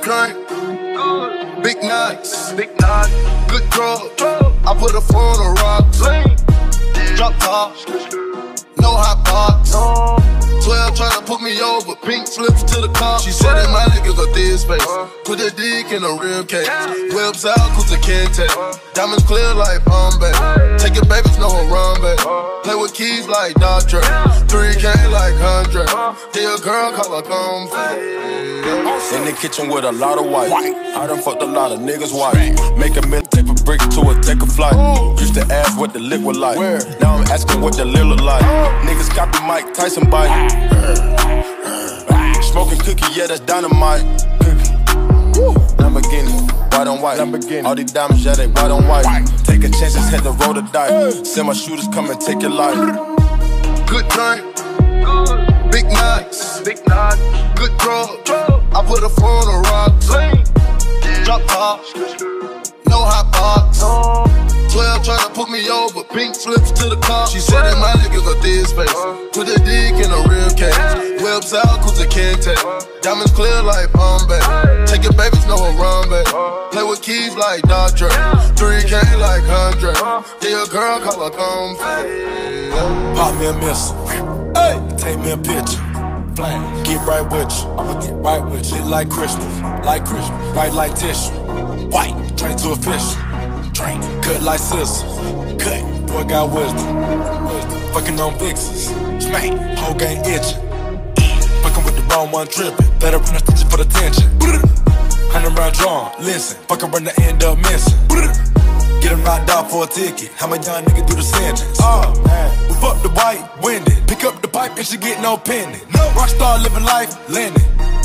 drink, big nuts, good drug. I put a four on the rocks, drop top, no hot box. 12 tryna put me over, pink slips to the car. She said that my niggas are this face. Put a dick in a real case. Whips out, cause I can't take. Diamonds clear like Bombay. Taking babies, no Harambe. Play with keys like Dr. 3K like 100. Yeah, a girl call her comfy. In the kitchen with a lot of white. I done fucked a lot of niggas' wife. Make a minute, take a brick to a take a flight. Used to ask what the lick was like. Now I'm asking what the lil look like. Niggas copy Mike Tyson bite. Smoking cookie, yeah, that's dynamite. Lamborghini, white on white. All these diamonds, yeah, they white on white. Taking chances, hit the roll the dice. Send my shooters, come and take your life. Good drink, big nuts, good drug. I put a four on the rocks, drop top, no hot box. 12 tryna put me over, pink slips to the car. She said that my niggas are this face. Put a dick in a real case. Whips out, cause I can't take. Diamonds clear like Bombay. Taking babies, no Harambe. Play with keys like Dr. 3K like 100. Yeah, a girl call her comfy. Pop me a missile, take me a picture. Get right with you, I'ma get right with you. Lit like Christmas, white like tissue. White, train to official. Cut like scissors, cut, boy got wisdom. Fucking on fixes, smack, whole gang itching. Fucking with the wrong one tripping, better run a stitch for the tension. 100 round drawn, listen, fucking run to end up missing. Get him knocked out for a ticket, how my young nigga do the sentence? We fuck the white, winded, pick up the pipe and she get no pendant. Rockstar living life, landing.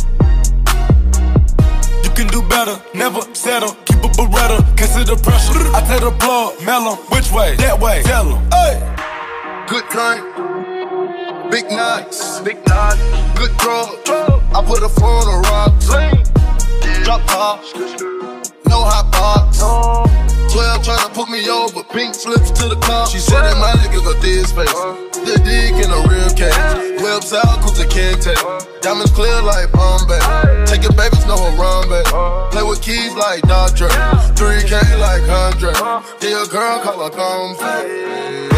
You can do better, never settle. Keep a Beretta, consider pressure. I tell the plug, mail 'em, which way? That way, tell 'em. Good drink, big nuts, good drug. I put a four on the rocks, drop top, no hot box. 12 tryna put me over, pink slips to the car. She said that my niggas are this face. The dick in a real case. Whips out, cause I can't take. Diamonds clear like Bombay. Taking babies, no Harambe. Play with keys like Dr. 3K like 100. Yeah, a girl call her comfy.